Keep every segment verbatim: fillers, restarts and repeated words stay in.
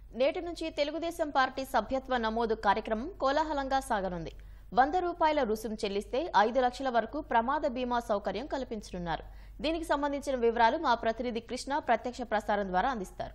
నేటి నుంచి తెలుగుదేశం పార్టీ సభ్యత్వ నమోదు కార్యక్రమం కోలాహలంగా సాగనుంది. వంద రూపాయల రుసుం చెల్లిస్తే ఐదు లక్షల వరకు ప్రమాద బీమా సౌకర్యం కల్పించనున్నారు. దీనికి సంబంధించిన వివరాలు మా ప్రతినిధి కృష్ణ ప్రత్యక్ష ప్రసారం ద్వారా అందిస్తారు.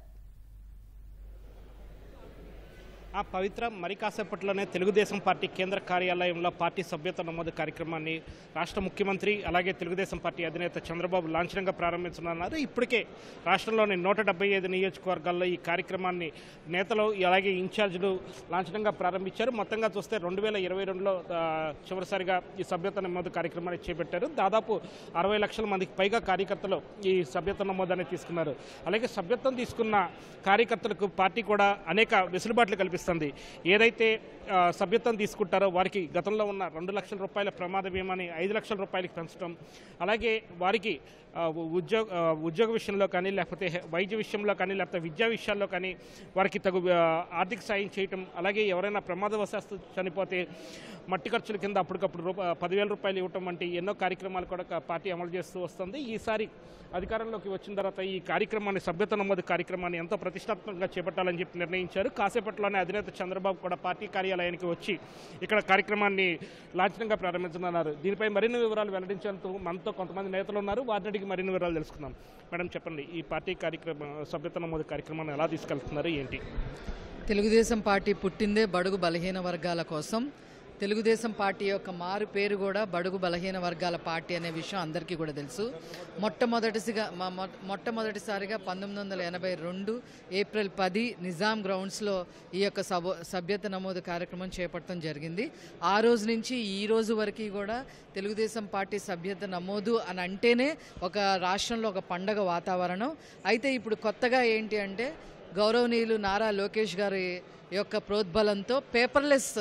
ఆ పవిత్ర మరి కాసేపట్లోనే తెలుగుదేశం పార్టీ కేంద్ర కార్యాలయంలో పార్టీ సభ్యత్వ నమోదు కార్యక్రమాన్ని రాష్ట్ర ముఖ్యమంత్రి అలాగే తెలుగుదేశం పార్టీ అధినేత చంద్రబాబు లాంఛనంగా ప్రారంభించనున్నారు. ఇప్పటికే రాష్ట్రంలోని నూట డెబ్బై ఐదు నియోజకవర్గాల్లో ఈ కార్యక్రమాన్ని నేతలు అలాగే ఇన్ఛార్జీలు లాంఛనంగా ప్రారంభించారు. మొత్తంగా చూస్తే రెండు వేల ఇరవై రెండులో చివరిసారిగా ఈ సభ్యత్వ నమోదు కార్యక్రమాన్ని చేపట్టారు. దాదాపు అరవై లక్షల మందికి పైగా కార్యకర్తలు ఈ సభ్యత్వ నమోదు అనేది తీసుకున్నారు. అలాగే సభ్యత్వం తీసుకున్న కార్యకర్తలకు పార్టీ కూడా అనేక వెసులుబాట్లు కల్పిస్తుంది. ఏదైతే సభ్యత్వం తీసుకుంటారో వారికి గతంలో ఉన్న రెండు లక్షల రూపాయల ప్రమాద బీమాని ఐదు లక్షల రూపాయలకి పెంచడం, అలాగే వారికి ఉద్యోగ ఉద్యోగ విషయంలో కానీ లేకపోతే వైద్య విషయంలో కానీ లేకపోతే విద్యా విషయాల్లో కానీ వారికి తగు ఆర్థిక సాయం చేయటం, అలాగే ఎవరైనా ప్రమాదవశాత్తు చనిపోతే మట్టి ఖర్చుల కింద అప్పటికప్పుడు రూపా పదివేల రూపాయలు ఇవ్వటం వంటి ఎన్నో కార్యక్రమాలు కూడా పార్టీ అమలు చేస్తూ వస్తుంది. ఈసారి అధికారంలోకి వచ్చిన తర్వాత ఈ కార్యక్రమాన్ని సభ్యత్వ నమోదు కార్యక్రమాన్ని ఎంతో ప్రతిష్టాత్మకంగా చేపట్టాలని చెప్పి నిర్ణయించారు. కాసేపట్లోనే అధినేత చంద్రబాబు కూడా పార్టీ కార్యాలయానికి వచ్చి ఇక్కడ కార్యక్రమాన్ని లాంఛనంగా ప్రారంభించనున్నారు. దీనిపై మరిన్ని వివరాలు వెల్లడించేందుకు మనతో కొంతమంది నేతలు ఉన్నారు. వారిని అడిగి మరిన్ని వివరాలు తెలుసుకుందాం. మేడం చెప్పండి, ఈ పార్టీ కార్యక్రమం సభ్యత్వ నమోదు కార్యక్రమాన్ని ఎలా తీసుకెళ్తున్నారు, ఏంటి? తెలుగుదేశం పార్టీ పుట్టిందే బడుగు బలహీన వర్గాల కోసం. తెలుగుదేశం పార్టీ యొక్క మారు పేరు కూడా బడుగు బలహీన వర్గాల పార్టీ అనే విషయం అందరికీ కూడా తెలుసు. మొట్టమొదటిసిగా మొట్టమొదటిసారిగా పంతొమ్మిది వందల ఎనభై రెండు ఏప్రిల్ పది నిజాం గ్రౌండ్స్లో ఈ యొక్క సభ సభ్యత నమోదు కార్యక్రమం చేపట్టడం జరిగింది. ఆ రోజు నుంచి ఈ రోజు వరకు కూడా తెలుగుదేశం పార్టీ సభ్యత నమోదు అని అంటేనే ఒక రాష్ట్రంలో ఒక పండగ వాతావరణం. అయితే ఇప్పుడు కొత్తగా ఏంటి అంటే గౌరవనీయులు నారా లోకేష్ గారి యొక్క ప్రోద్బలంతో పేపర్లెస్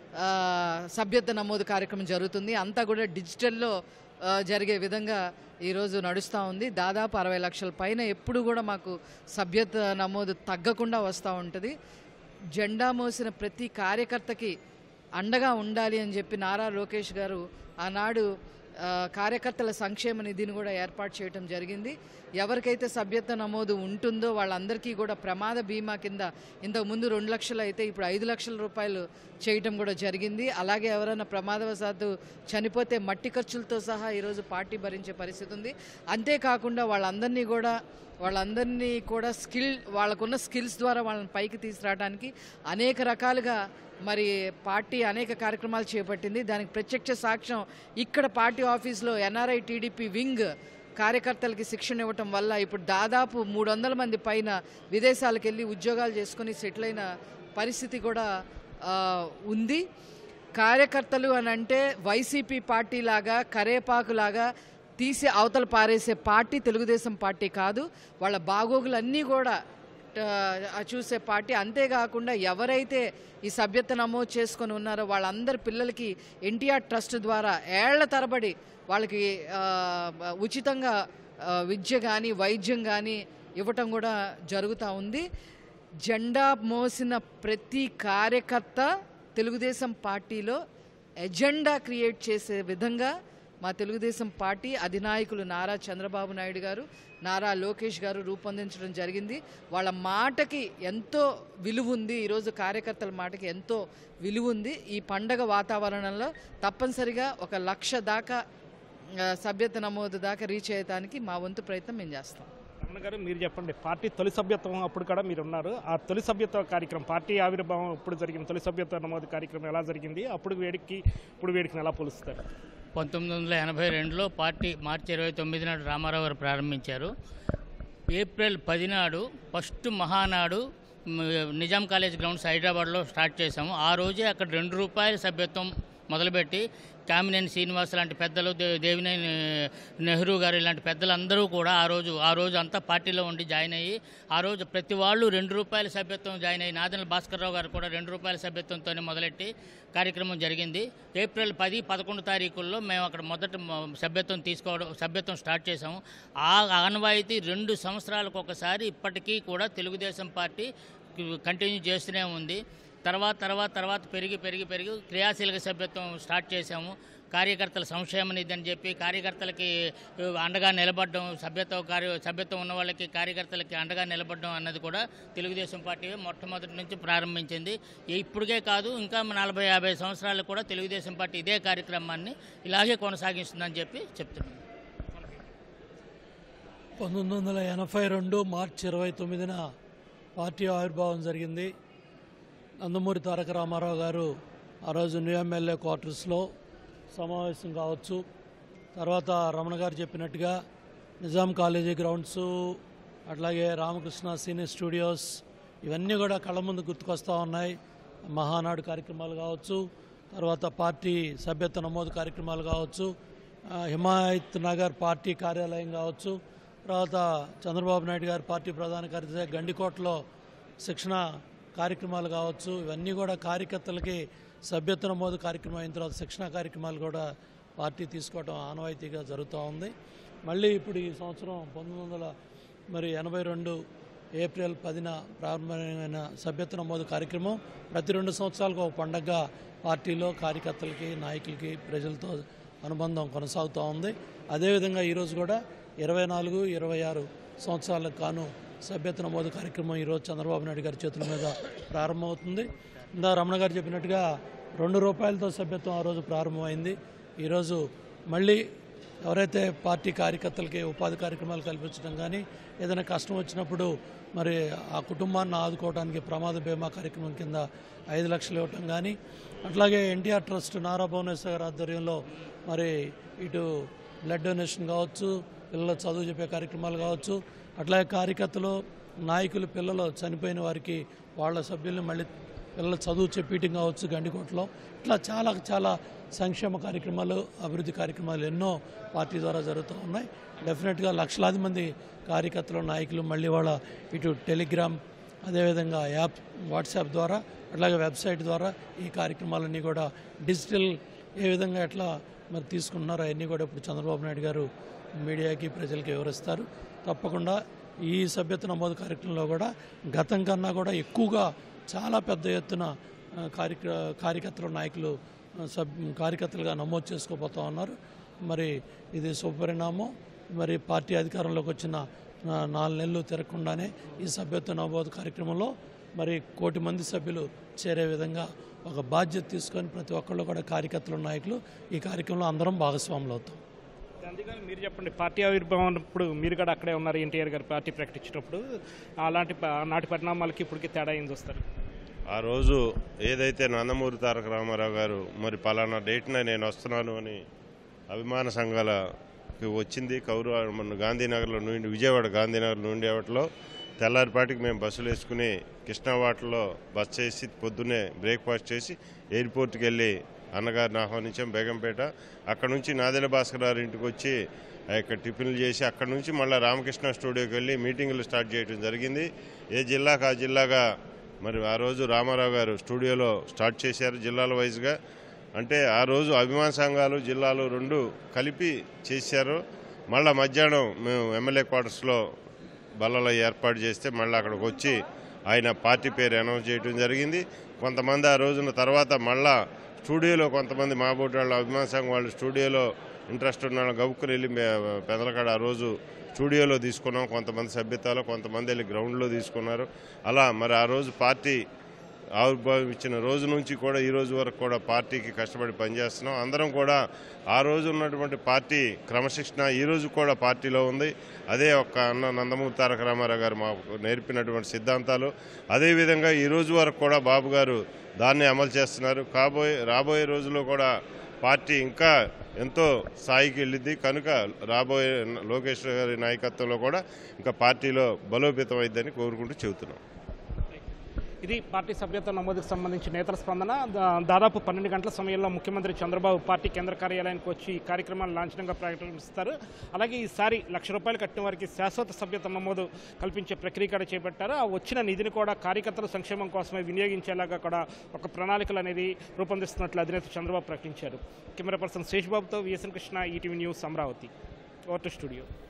సభ్యత్వ నమోదు కార్యక్రమం జరుగుతుంది. అంతా కూడా డిజిటల్లో జరిగే విధంగా ఈరోజు నడుస్తూ ఉంది. దాదాపు అరవై లక్షల పైన ఎప్పుడు కూడా మాకు సభ్యత్వ నమోదు తగ్గకుండా వస్తూ ఉంటుంది. జెండా మోసిన ప్రతి కార్యకర్తకి అండగా ఉండాలి అని చెప్పి నారా లోకేష్ గారు ఆనాడు కార్యకర్తల సంక్షేమ నిధిని కూడా ఏర్పాటు చేయడం జరిగింది. ఎవరికైతే సభ్యత్వ నమోదు ఉంటుందో వాళ్ళందరికీ కూడా ప్రమాద బీమా కింద ఇంతకుముందు రెండు లక్షలు అయితే ఇప్పుడు ఐదు లక్షల రూపాయలు చేయటం కూడా జరిగింది. అలాగే ఎవరైనా ప్రమాదవశాత్తు చనిపోతే మట్టి ఖర్చులతో సహా ఈరోజు పార్టీ భరించే పరిస్థితి ఉంది. అంతేకాకుండా వాళ్ళందరినీ కూడా వాళ్ళందరినీ కూడా స్కిల్ వాళ్ళకున్న స్కిల్స్ ద్వారా వాళ్ళని పైకి తీసుకురావడానికి అనేక రకాలుగా మరి పార్టీ అనేక కార్యక్రమాలు చేపట్టింది. దానికి ప్రత్యక్ష సాక్ష్యం ఇక్కడ పార్టీ ఆఫీస్లో ఎన్ఆర్ఐ టీడీపీ వింగ్ కార్యకర్తలకి శిక్షణ ఇవ్వటం వల్ల ఇప్పుడు దాదాపు మూడు వందల మంది పైన విదేశాలకు వెళ్ళి ఉద్యోగాలు చేసుకుని సెటిల్ అయిన పరిస్థితి కూడా ఉంది. కార్యకర్తలు అని అంటే వైసీపీ పార్టీ లాగా కరేపాకులాగా తీసి అవతల పారేసే పార్టీ తెలుగుదేశం పార్టీ కాదు. వాళ్ళ బాగోగులన్నీ కూడా చూసే పార్టీ. అంతేకాకుండా ఎవరైతే ఈ సభ్యత నమోదు చేసుకొని ఉన్నారో వాళ్ళందరి పిల్లలకి ఎన్టీఆర్ ట్రస్ట్ ద్వారా ఏళ్ల తరబడి వాళ్ళకి ఉచితంగా విద్య కానీ వైద్యం కానీ ఇవ్వటం కూడా జరుగుతూ ఉంది. జెండా మోసిన ప్రతి కార్యకర్త తెలుగుదేశం పార్టీలో ఎజెండా క్రియేట్ చేసే విధంగా మా తెలుగుదేశం పార్టీ అధినాయకులు నారా చంద్రబాబు నాయుడు గారు, నారా లోకేష్ గారు రూపొందించడం జరిగింది. వాళ్ళ మాటకి ఎంతో విలువ ఉంది. ఈరోజు కార్యకర్తల మాటకి ఎంతో విలువ ఉంది. ఈ పండగ వాతావరణంలో తప్పనిసరిగా ఒక లక్ష దాకా సభ్యత నమోదు దాకా రీచ్ అయ్యడానికి మా వంతు ప్రయత్నం మేము చేస్తాం. రమణ గారు, మీరు చెప్పండి, పార్టీ తొలి సభ్యత్వం అప్పుడు కూడా మీరు ఉన్నారు. ఆ తొలి సభ్యత్వ కార్యక్రమం, పార్టీ ఆవిర్భావం ఇప్పుడు జరిగిన తొలి సభ్యత్వ నమోదు కార్యక్రమం ఎలా జరిగింది? అప్పుడు వేడికి ఇప్పుడు వేడికి ఎలా పోలుస్తారు? పంతొమ్మిది వందల ఎనభై రెండులో పార్టీ మార్చి ఇరవై తొమ్మిది నాడు రామారావు గారు ప్రారంభించారు. ఏప్రిల్ పది నాడు first Mahanadu Nizam college grounds హైదరాబాద్లో స్టార్ట్ చేశాము. ఆ రోజే అక్కడ రెండు రూపాయల సభ్యత్వం మొదలుపెట్టి కామినేని శ్రీనివాస్ లాంటి పెద్దలు, దేవినేని నెహ్రూ గారు ఇలాంటి పెద్దలందరూ కూడా ఆ రోజు ఆ రోజు అంతా పార్టీలో ఉండి జాయిన్ అయ్యి ఆ రోజు ప్రతి వాళ్ళు రెండు రూపాయల సభ్యత్వం జాయిన్ అయ్యి నాదెండ్ల భాస్కర్రావు గారు కూడా రెండు రూపాయల సభ్యత్వంతోనే మొదలెట్టి కార్యక్రమం జరిగింది. ఏప్రిల్ పది పదకొండు తారీఖుల్లో మేము అక్కడ మొదట సభ్యత్వం తీసుకోవడం సభ్యత్వం స్టార్ట్ చేసాము. ఆ ఆనవాయితీ రెండు సంవత్సరాలకు ఒకసారి ఇప్పటికీ కూడా తెలుగుదేశం పార్టీ కంటిన్యూ చేస్తూనే ఉంది. తర్వాత తర్వాత తర్వాత పెరిగి పెరిగి పెరిగి క్రియాశీలక సభ్యత్వం స్టార్ట్ చేశాము. కార్యకర్తల సంక్షేమ నిధి అని చెప్పి కార్యకర్తలకి అండగా నిలబడడం, సభ్యత్వ కార్య సభ్యత్వం ఉన్న వాళ్ళకి కార్యకర్తలకి అండగా నిలబడడం అన్నది కూడా తెలుగుదేశం పార్టీ మొట్టమొదటి నుంచి ప్రారంభించింది. ఇప్పటికే కాదు, ఇంకా నలభై యాభై సంవత్సరాలు కూడా తెలుగుదేశం పార్టీ ఇదే కార్యక్రమాన్ని ఇలాగే కొనసాగిస్తుందని చెప్పి చెప్తున్నాం. పంతొమ్మిది వందల ఎనభై రెండు మార్చి ఇరవై తొమ్మిదిన పార్టీ ఆవిర్భావం జరిగింది. నందమూరి తారక రామారావు గారు ఆ రోజు న్యూ ఎమ్మెల్యే క్వార్టర్స్లో సమావేశం కావచ్చు. తర్వాత రమణ గారు చెప్పినట్టుగా నిజాం కాలేజీ గ్రౌండ్స్, అట్లాగే రామకృష్ణ సినీ స్టూడియోస్ ఇవన్నీ కూడా కళ్ళ ముందు గుర్తుకొస్తూ ఉన్నాయి. మహానాడు కార్యక్రమాలు కావచ్చు, తర్వాత పార్టీ సభ్యత్వ నమోదు కార్యక్రమాలు కావచ్చు, హిమాయత్ నగర్ పార్టీ కార్యాలయం కావచ్చు, తర్వాత చంద్రబాబు నాయుడు గారు పార్టీ ప్రధాన కార్యదర్శి గండికోటలో శిక్షణ కార్యక్రమాలు కావచ్చు. ఇవన్నీ కూడా కార్యకర్తలకి సభ్యత్వ నమోదు కార్యక్రమం అయిన తర్వాత శిక్షణ కార్యక్రమాలు కూడా పార్టీ తీసుకోవడం ఆనవాయితీగా జరుగుతూ ఉంది. మళ్ళీ ఇప్పుడు ఈ సంవత్సరం పంతొమ్మిది వందల మరి ఎనభై రెండు ఏప్రిల్ పదిన ప్రారంభమైన సభ్యత్వ నమోదు కార్యక్రమం ప్రతి రెండు సంవత్సరాలకు ఒక పండగగా పార్టీలో కార్యకర్తలకి, నాయకులకి, ప్రజలతో అనుబంధం కొనసాగుతూ ఉంది. అదేవిధంగా ఈరోజు కూడా ఇరవై నాలుగు ఇరవై ఆరు సంవత్సరాలకు కాను సభ్యత్వ నమోదు కార్యక్రమం ఈరోజు చంద్రబాబు నాయుడు గారి చేతుల మీద ప్రారంభమవుతుంది. ఇందా రమణ గారు చెప్పినట్టుగా రెండు రూపాయలతో సభ్యత్వం ఆ రోజు ప్రారంభమైంది. ఈరోజు మళ్ళీ ఎవరైతే పార్టీ కార్యకర్తలకి ఉపాధి కార్యక్రమాలు కల్పించడం కానీ, ఏదైనా కష్టం వచ్చినప్పుడు మరి ఆ కుటుంబాన్ని ఆదుకోవడానికి ప్రమాద బీమా కార్యక్రమం కింద ఐదు లక్షలు ఇవ్వటం కానీ, అట్లాగే ఎన్టీఆర్ ట్రస్ట్ నారా భువనేశ్వర్ గారి ఆధ్వర్యంలో మరి ఇటు బ్లడ్ డొనేషన్ కావచ్చు, పిల్లల చదువు చెప్పే కార్యక్రమాలు కావచ్చు, అట్లాగే కార్యకర్తలు, నాయకులు, పిల్లలు చనిపోయిన వారికి వాళ్ళ సభ్యుల్ని మళ్ళీ పిల్లల చదువు చెప్పీయటం కావచ్చు గండికోటలో. ఇట్లా చాలా చాలా సంక్షేమ కార్యక్రమాలు, అభివృద్ధి కార్యక్రమాలు ఎన్నో పార్టీ ద్వారా జరుగుతూ ఉన్నాయి. డెఫినెట్గా లక్షలాది మంది కార్యకర్తలు, నాయకులు మళ్ళీ వాళ్ళ ఇటు టెలిగ్రామ్, అదేవిధంగా యాప్ వాట్సాప్ ద్వారా, అట్లాగే వెబ్సైట్ ద్వారా ఈ కార్యక్రమాలన్నీ కూడా డిజిటల్ ఏ విధంగా ఎట్లా మరి తీసుకుంటున్నారో అవన్నీ కూడా ఇప్పుడు చంద్రబాబు నాయుడు గారు మీడియాకి, ప్రజలకి వివరిస్తారు. తప్పకుండా ఈ సభ్యత్వ నమోదు కార్యక్రమంలో కూడా గతం కన్నా కూడా ఎక్కువగా చాలా పెద్ద ఎత్తున కార్యక్ర కార్యకర్తలు, నాయకులు సబ్ కార్యకర్తలుగా నమోదు చేసుకోబోతూ ఉన్నారు. మరి ఇది శుభపరిణామం. మరి పార్టీ అధికారంలోకి వచ్చిన నాలుగు నెలలు తిరగకుండానే ఈ సభ్యత్వ నమోదు కార్యక్రమంలో మరి కోటి మంది సభ్యులు చేరే విధంగా ఒక బాధ్యత తీసుకొని ప్రతి ఒక్కళ్ళు కూడా కార్యకర్తలు, నాయకులు ఈ కార్యక్రమంలో అందరం భాగస్వాములు అవుతాం. గాంధీ గారు మీరు చెప్పండి, పార్టీ ఆవిర్భావం అప్పుడు మీరు కూడా అక్కడే ఉన్నారు, ఎన్టీఆర్ గారు పార్టీ ప్రకటించినప్పుడు. అలాంటి నాటి పరిణామాలకి ఇప్పటికి తేడా ఏం చూస్తారు? ఆ రోజు ఏదైతే నందమూరి తారక రామారావు గారు మరి పలానా డేట్న నేను వస్తున్నాను అని అభిమాన సంఘాలకి వచ్చింది, కౌరు మన గాంధీనగర్లో నుండి, విజయవాడ గాంధీనగర్ నుండి వాటిలో తెల్లారిపాటికి మేము బస్సులు వేసుకుని కృష్ణావాటలో బస్ చేసి పొద్దున్నే బ్రేక్ఫాస్ట్ చేసి ఎయిర్పోర్ట్కి వెళ్ళి అన్నగారిని ఆహ్వానించాం బేగంపేట. అక్కడ నుంచి నాదెల భాస్కర్ గారి ఇంటికి వచ్చి ఇక్కడ టిఫిన్లు చేసి అక్కడ నుంచి మళ్ళీ రామకృష్ణ స్టూడియోకి వెళ్ళి మీటింగులు స్టార్ట్ చేయడం జరిగింది. ఏ జిల్లాకు ఆ జిల్లాగా మరి ఆ రోజు రామారావు గారు స్టూడియోలో స్టార్ట్ చేశారు జిల్లాల వైజ్గా. అంటే ఆ రోజు అభిమాన సంఘాలు, జిల్లాలు రెండు కలిపి చేశారు. మళ్ళీ మధ్యాహ్నం మేము ఎమ్మెల్యే క్వార్టర్స్లో బల్లలో ఏర్పాటు చేస్తే మళ్ళీ అక్కడికి వచ్చి ఆయన పార్టీ పేరు అనౌన్స్ చేయడం జరిగింది. కొంతమంది ఆ రోజున తర్వాత మళ్ళా స్టూడియోలో కొంతమంది మా బోటి వాళ్ళు అభిమాన సంఘం వాళ్ళు స్టూడియోలో ఇంట్రెస్ట్ ఉన్న వాళ్ళు గబుక్కుని వెళ్ళి పెదలకాడ ఆ రోజు స్టూడియోలో తీసుకున్నాం. కొంతమంది సభ్యతలో, కొంతమంది వెళ్ళి గ్రౌండ్లో తీసుకున్నారు. అలా మరి ఆ రోజు పార్టీ ఆవిర్భావించిన రోజు నుంచి కూడా ఈ రోజు వరకు కూడా పార్టీకి కష్టపడి పనిచేస్తున్నాం. అందరం కూడా ఆ రోజు ఉన్నటువంటి పార్టీ క్రమశిక్షణ ఈ రోజు కూడా పార్టీలో ఉంది. అదే ఒక్క అన్న నందమూరి తారక రామారావు గారు మాకు నేర్పినటువంటి సిద్ధాంతాలు. అదేవిధంగా ఈ రోజు వరకు కూడా బాబు గారు దాన్ని అమలు చేస్తున్నారు. కాబోయే రాబోయే రోజుల్లో కూడా పార్టీ ఇంకా ఎంతో స్థాయికి వెళ్ళింది కనుక రాబోయే లోకేష్ గారి నాయకత్వంలో కూడా ఇంకా పార్టీలో బలోపేతం అయిద్దని కోరుకుంటూ చెబుతున్నాం. ఇది పార్టీ సభ్యత్వ నమోదుకు సంబంధించి నేతల స్పందన. దాదాపు పన్నెండు గంటల సమయంలో ముఖ్యమంత్రి చంద్రబాబు పార్టీ కేంద్ర కార్యాలయానికి వచ్చి ఈ కార్యక్రమాన్ని లాంఛనంగా ప్రకటిస్తారు. అలాగే ఈసారి లక్ష రూపాయలు కట్టిన వారికి శాశ్వత సభ్యత్వ నమోదు కల్పించే ప్రక్రియ కూడా చేపట్టారు. ఆ వచ్చిన నిధిని కూడా కార్యకర్తల సంక్షేమం కోసమే వినియోగించేలాగా కూడా ఒక ప్రణాళికలు అనేది రూపొందిస్తున్నట్లు అధినేత చంద్రబాబు ప్రకటించారు. కెమెరా పర్సన్ శేష్ బాబుతో VSN Krishna, ETV news, Amaravati. Over to studio.